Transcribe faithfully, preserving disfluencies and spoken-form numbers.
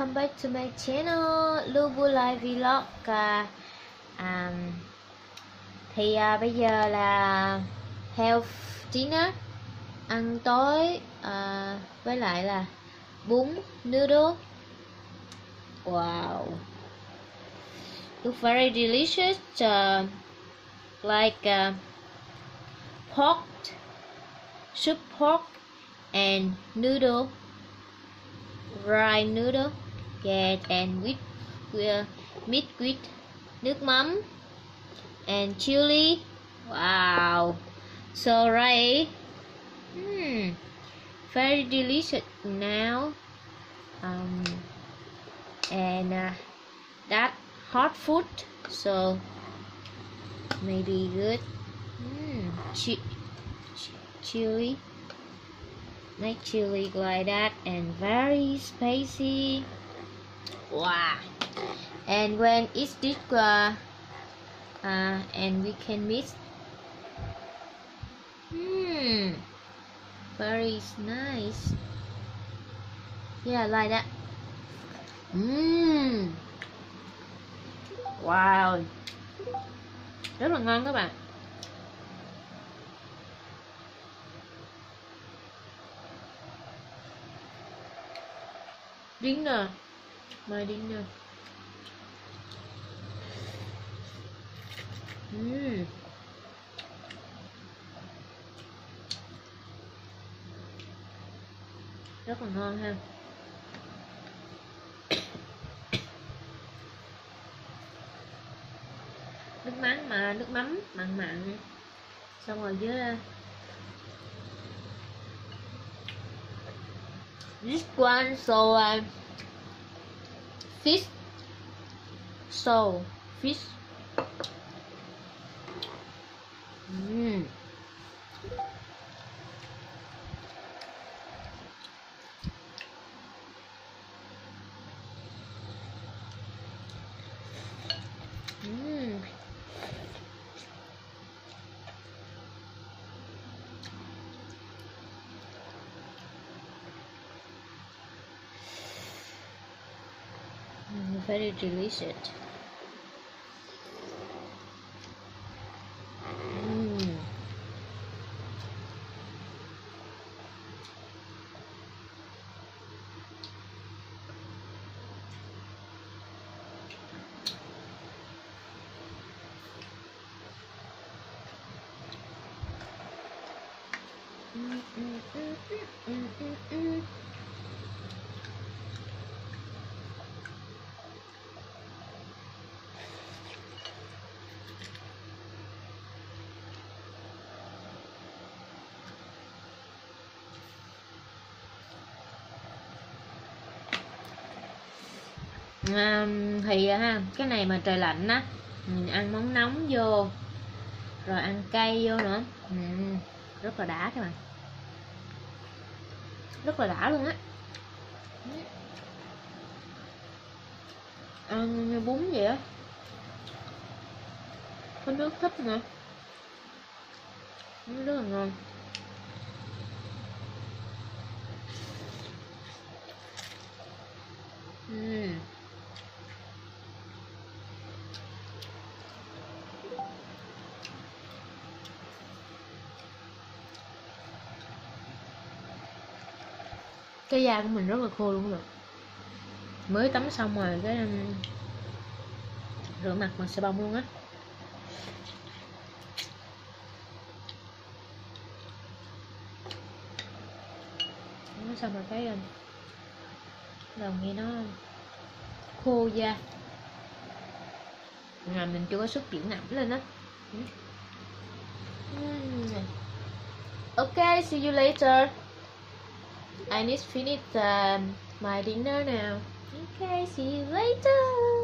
welcome back to my channel Lưu Vui Life Vlog. à, à, Thì à, bây giờ là health dinner, ăn tối à, với lại là bún noodle. Wow, look very delicious, uh, like uh, pork, soup pork and noodle, rice noodle, yeah, and with uh, meat with nước mắm and chili. Wow, so right, hmm, very delicious now. Um, and uh, that hot food, so maybe good. Mm, chi chi chili, like chili like that, and very spicy. Wow! And when it's this, uh, uh, and we can mix. Hmm, very nice. Yeah, like that. Mmm. Wow, rất là ngon các bạn. Dinner, my dinner. Mmm. Rất là ngon ha. Nước mắm mà nước mắm mặn mặn, xong rồi với this one, so uh, fish, so fish. Mm. Mm. Very delicious. Mm. Mm, mm, mm, mm, mm, mm. À, thì ha, cái này mà trời lạnh á, mình ăn món nóng vô rồi ăn cay vô nữa, ừ, rất là đã các bạn, rất là đã luôn á. Ăn như bún vậy á, có nước thích nữa, rất là ngon. Uhm. Cái da của mình rất là khô luôn rồi, mới tắm xong rồi cái um, rửa mặt bằng xà bông luôn á. Nó xong rồi cái đầu nghe nó khô da, mà mình chưa có sức chuyển ẩm lên á. Okay, see you later. I need to finish uh, my dinner now. Okay, see you later.